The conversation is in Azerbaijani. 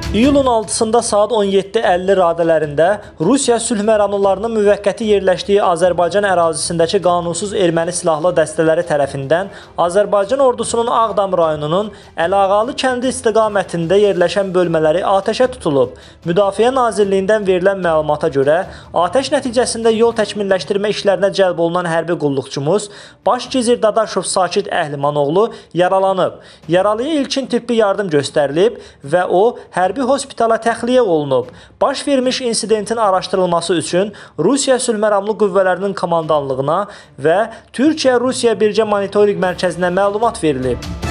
İyulun 6-sında saat 17:50 radələrində Rusiya sülh məramlılarının müvəqqəti yerləşdiyi Azərbaycan ərazisindəki qanunsuz erməni silahlı dəstələri tərəfindən Azərbaycan ordusunun Ağdam rayonunun Əlağalı kəndi istiqamətində yerləşən bölmələri atəşə tutulub. Müdafiə Nazirliyindən verilən məlumata görə, atəş nəticəsində yol təkmilləşdirmə işlərinə cəlb olunan hərbi qulluqçumuz Baş gizir Dadaşov Sakit Əhlimanoğlu yaralanıb. Yaralıya ilkin tibbi yardım göstərilib və o hərbi hospitala təxliyə olunub. Baş vermiş insidentin araşdırılması üçün Rusiya sülh məramlı qüvvələrinin komandanlığına və Türkiyə-Rusiya birgə monitorinq mərkəzinə məlumat verilib.